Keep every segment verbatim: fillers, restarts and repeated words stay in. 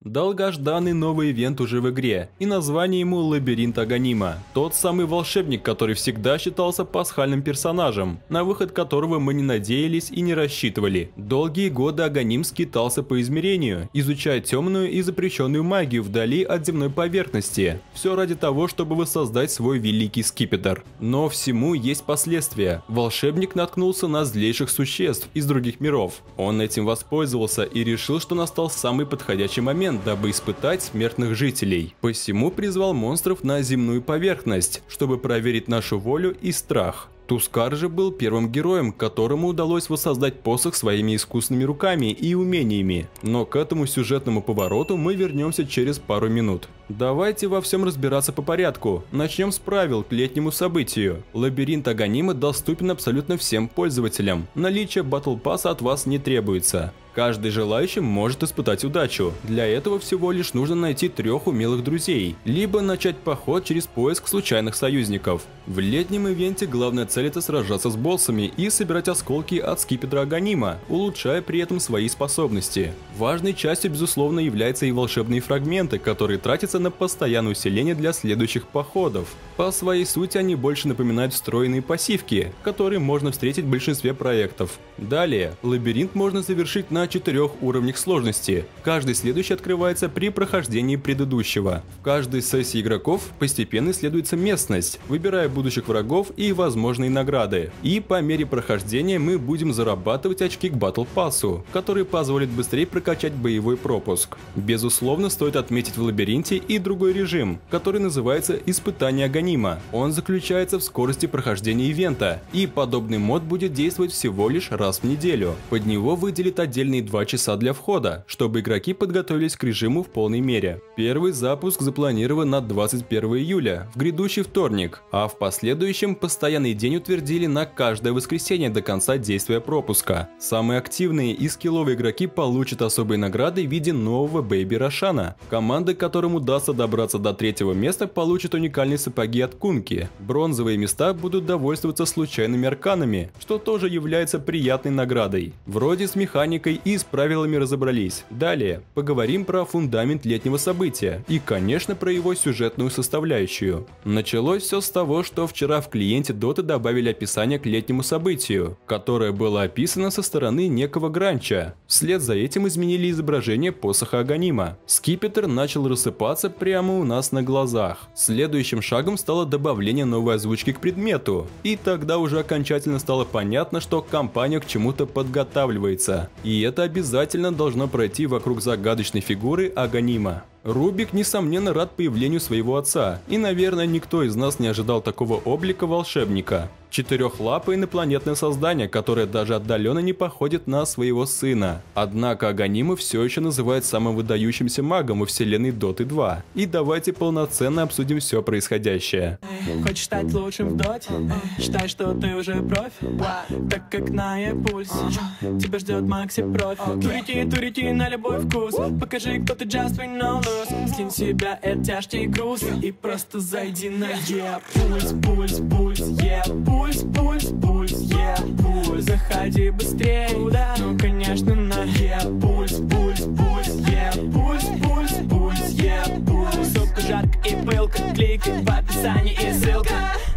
Долгожданный новый ивент уже в игре, и название ему Лабиринт Аганима. Тот самый волшебник, который всегда считался пасхальным персонажем, на выход которого мы не надеялись и не рассчитывали. Долгие годы Аганим скитался по измерению, изучая темную и запрещенную магию вдали от земной поверхности. Все ради того, чтобы воссоздать свой великий скипетр. Но всему есть последствия. Волшебник наткнулся на злейших существ из других миров. Он этим воспользовался и решил, что настал самый подходящий момент, дабы испытать смертных жителей. Посему призвал монстров на земную поверхность, чтобы проверить нашу волю и страх. Тускар же был первым героем, которому удалось воссоздать посох своими искусными руками и умениями. Но к этому сюжетному повороту мы вернемся через пару минут. Давайте во всем разбираться по порядку. Начнем с правил к летнему событию. Лабиринт Аганима доступен абсолютно всем пользователям. Наличие Battle Pass от вас не требуется. Каждый желающий может испытать удачу. Для этого всего лишь нужно найти трех умелых друзей, либо начать поход через поиск случайных союзников. В летнем ивенте главная цель — это сражаться с боссами и собирать осколки от скипетра Аганима, улучшая при этом свои способности. Важной частью, безусловно, являются и волшебные фрагменты, которые тратятся на постоянное усиление для следующих походов. По своей сути они больше напоминают встроенные пассивки, которые можно встретить в большинстве проектов. Далее, лабиринт можно завершить на четырех уровнях сложности. Каждый следующий открывается при прохождении предыдущего. В каждой сессии игроков постепенно исследуется местность, выбирая будущих врагов и возможные награды. И по мере прохождения мы будем зарабатывать очки к Battle Pass'у, которые позволят быстрее прокачать боевой пропуск. Безусловно, стоит отметить в лабиринте и другой режим, который называется Испытание Аганима. Он заключается в скорости прохождения ивента, и подобный мод будет действовать всего лишь раз в неделю. Под него выделят отдельные два часа для входа, чтобы игроки подготовились к режиму в полной мере. Первый запуск запланирован на двадцать первое июля, в грядущий вторник, а в последующем постоянный день утвердили на каждое воскресенье до конца действия пропуска. Самые активные и скилловые игроки получат особые награды в виде нового Бэйби Рошана. Команда, которым удастся добраться до третьего места, получит уникальные сапоги от Кунки. Бронзовые места будут довольствоваться случайными арканами, что тоже является приятной наградой. Вроде с механикой и с правилами разобрались. Далее поговорим про фундамент летнего события и, конечно, про его сюжетную составляющую. Началось все с того, что вчера в клиенте Dota добавили описание к летнему событию, которое было описано со стороны некого Гранча. Вслед за этим изменили изображение посоха Аганима. Скипетр начал рассыпаться прямо у нас на глазах. Следующим шагом стало добавление новой озвучки к предмету, и тогда уже окончательно стало понятно, что компания к чему-то подготавливается. И это обязательно должно пройти вокруг загадочной фигуры Аганима. Рубик, несомненно, рад появлению своего отца, и, наверное, никто из нас не ожидал такого облика волшебника. Четырехлапое инопланетное создание, которое даже отдаленно не походит на своего сына. Однако Аганима все еще называют самым выдающимся магом у вселенной Доты два. И давайте полноценно обсудим все происходящее. Хочешь стать лучшим в доте? Считай, что ты уже профи. Так как на E-пульсе тебя ждет Макси профи. Турити, турити на любой вкус. Покажи, кто ты, just we know this. Скинь себя, это тяжкий груз. И просто зайди на E-пульс, пульс, пульс, E-пульс. Пульс, пульс, пульс, E-пульс. Заходи быстрее туда. Ну, конечно, на E-пульс, пульс, пульс, E-пульс, пульс, пульс, E-пульс. Сука, жарко и пылко. Кликай в описании и ссылка.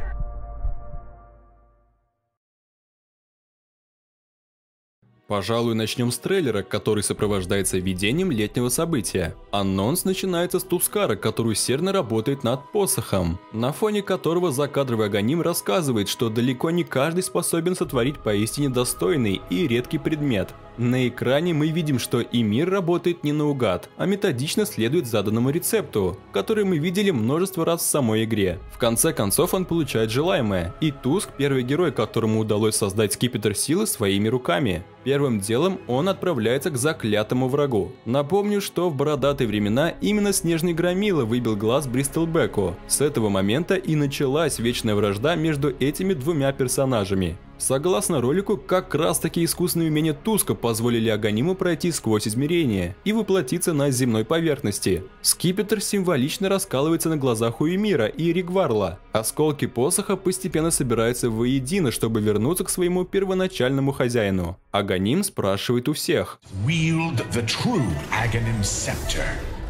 Пожалуй, начнем с трейлера, который сопровождается видением летнего события. Анонс начинается с Тускара, который усердно работает над посохом, на фоне которого закадровый Аганим рассказывает, что далеко не каждый способен сотворить поистине достойный и редкий предмет. На экране мы видим, что Эмир работает не наугад, а методично следует заданному рецепту, который мы видели множество раз в самой игре. В конце концов он получает желаемое, и Туск — первый герой, которому удалось создать скипетр силы своими руками. Первым делом он отправляется к заклятому врагу. Напомню, что в бородатые времена именно Снежный Громила выбил глаз Бристлбеку. С этого момента и началась вечная вражда между этими двумя персонажами. Согласно ролику, как раз таки искусственные умения Туска позволили Аганиму пройти сквозь измерения и воплотиться на земной поверхности. Скипетр символично раскалывается на глазах у Эмира и Ригварла. Осколки посоха постепенно собираются воедино, чтобы вернуться к своему первоначальному хозяину. Аганим спрашивает у всех: Wield the true Aghanim scepter.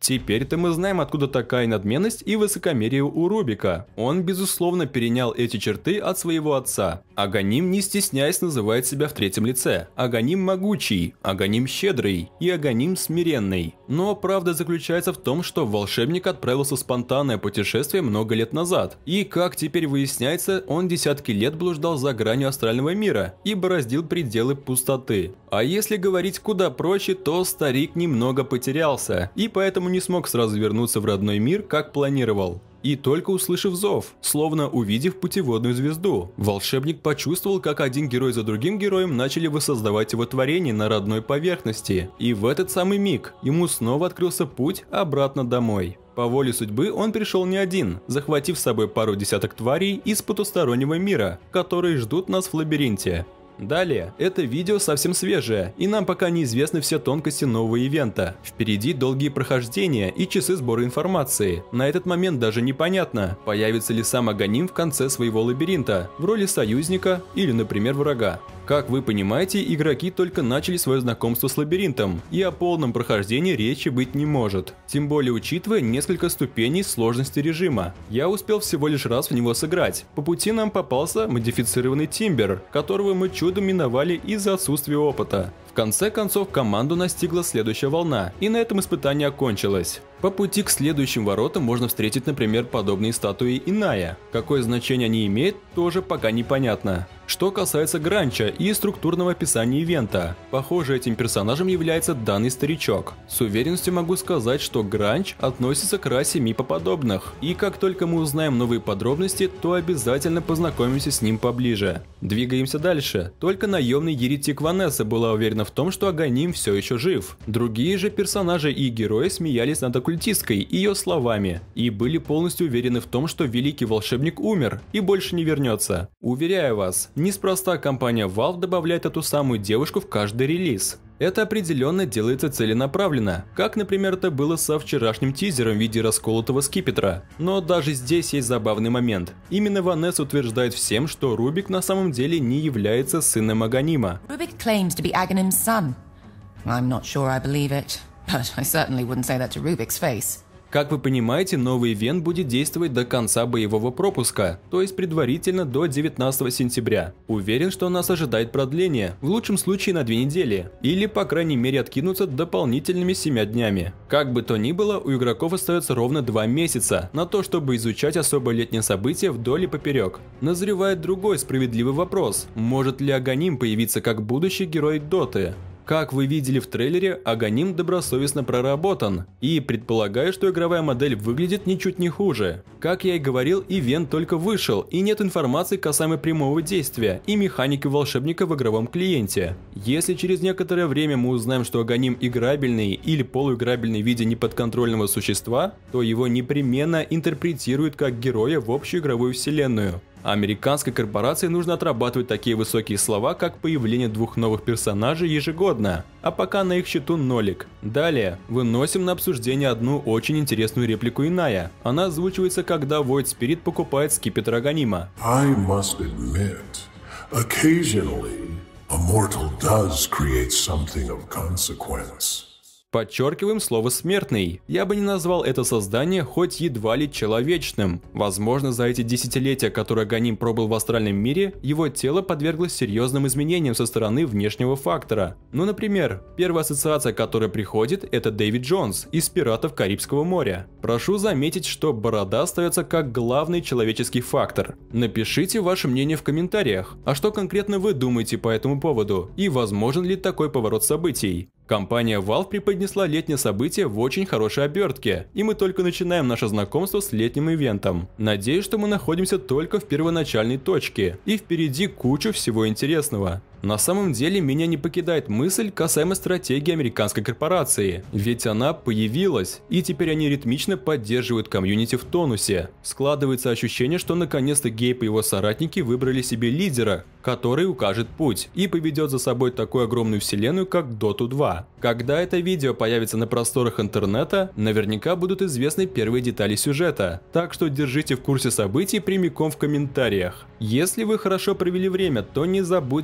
Теперь-то мы знаем, откуда такая надменность и высокомерие у Рубика. Он, безусловно, перенял эти черты от своего отца. Аганим, не стесняясь, называет себя в третьем лице. Аганим могучий, Аганим щедрый и Аганим смиренный. Но правда заключается в том, что волшебник отправился в спонтанное путешествие много лет назад. И, как теперь выясняется, он десятки лет блуждал за гранью астрального мира и бороздил пределы пустоты. А если говорить куда проще, то старик немного потерялся и поэтому не смог сразу вернуться в родной мир, как планировал. И только услышав зов, словно увидев путеводную звезду, волшебник почувствовал, как один герой за другим героем начали воссоздавать его творение на родной поверхности. И в этот самый миг ему снова открылся путь обратно домой. По воле судьбы он пришел не один, захватив с собой пару десяток тварей из потустороннего мира, которые ждут нас в лабиринте. Далее, это видео совсем свежее, и нам пока неизвестны все тонкости нового ивента. Впереди долгие прохождения и часы сбора информации. На этот момент даже непонятно, появится ли сам Аганим в конце своего лабиринта, в роли союзника или, например, врага. Как вы понимаете, игроки только начали свое знакомство с лабиринтом, и о полном прохождении речи быть не может. Тем более учитывая несколько ступеней сложности режима. Я успел всего лишь раз в него сыграть. По пути нам попался модифицированный Тимбер, которого мы чудом миновали из-за отсутствия опыта. В конце концов команду настигла следующая волна, и на этом испытание окончилось. По пути к следующим воротам можно встретить, например, подобные статуи Иная. Какое значение они имеют, тоже пока непонятно. Что касается Гранча и структурного описания ивента, похоже, этим персонажем является данный старичок. С уверенностью могу сказать, что Гранч относится к расе мипоподобных, и как только мы узнаем новые подробности, то обязательно познакомимся с ним поближе. Двигаемся дальше. Только наемный еретик Ванесса была уверена в том, что Аганим все еще жив. Другие же персонажи и герои смеялись над оккультисткой и ее словами, и были полностью уверены в том, что великий волшебник умер и больше не вернется. Уверяю вас, неспроста компания Valve добавляет эту самую девушку в каждый релиз. Это определенно делается целенаправленно, как, например, это было со вчерашним тизером в виде расколотого скипетра. Но даже здесь есть забавный момент. Именно Ванесса утверждает всем, что Рубик на самом деле не является сыном Аганима. Rubik claims to be Aghanim's son. I'm not sure I believe it, but I certainly wouldn't say that to Rubik's face. Как вы понимаете, новый ивент будет действовать до конца боевого пропуска, то есть предварительно до девятнадцатого сентября. Уверен, что нас ожидает продление, в лучшем случае на две недели, или по крайней мере откинуться дополнительными семью днями. Как бы то ни было, у игроков остается ровно два месяца на то, чтобы изучать особое летнее событие вдоль и поперек. Назревает другой справедливый вопрос: может ли Аганим появиться как будущий герой Доты? Как вы видели в трейлере, Аганим добросовестно проработан, и предполагаю, что игровая модель выглядит ничуть не хуже. Как я и говорил, ивент только вышел, и нет информации касаемо прямого действия и механики волшебника в игровом клиенте. Если через некоторое время мы узнаем, что Аганим играбельный или полуиграбельный в виде неподконтрольного существа, то его непременно интерпретируют как героя в общую игровую вселенную. Американской корпорации нужно отрабатывать такие высокие слова, как появление двух новых персонажей ежегодно, а пока на их счету нолик. Далее, выносим на обсуждение одну очень интересную реплику Иная. Она озвучивается, когда Void Spirit покупает скипетр Аганима. I must admit, occasionally, a mortal does create something of consequence. Подчеркиваем слово «смертный». Я бы не назвал это создание хоть едва ли человечным. Возможно, за эти десятилетия, которые Аганим пробыл в астральном мире, его тело подверглось серьезным изменениям со стороны внешнего фактора. Ну, например, первая ассоциация, которая приходит, это Дэвид Джонс из «Пиратов Карибского моря». Прошу заметить, что борода остается как главный человеческий фактор. Напишите ваше мнение в комментариях. А что конкретно вы думаете по этому поводу? И возможен ли такой поворот событий? Компания Valve преподнесла летнее событие в очень хорошей обертке, и мы только начинаем наше знакомство с летним ивентом. Надеюсь, что мы находимся только в первоначальной точке, и впереди куча всего интересного. На самом деле меня не покидает мысль касаемо стратегии американской корпорации, ведь она появилась, и теперь они ритмично поддерживают комьюнити в тонусе. Складывается ощущение, что наконец-то Гейб и его соратники выбрали себе лидера, который укажет путь и поведет за собой такую огромную вселенную, как Доту два. Когда это видео появится на просторах интернета, наверняка будут известны первые детали сюжета, так что держите в курсе событий прямиком в комментариях. Если вы хорошо провели время, то не забудьте поддержать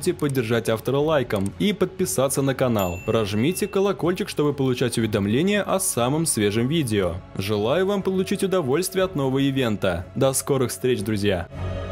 поддержать автора лайком и подписаться на канал. Прожмите колокольчик, чтобы получать уведомления о самом свежем видео. Желаю вам получить удовольствие от нового ивента. До скорых встреч, друзья!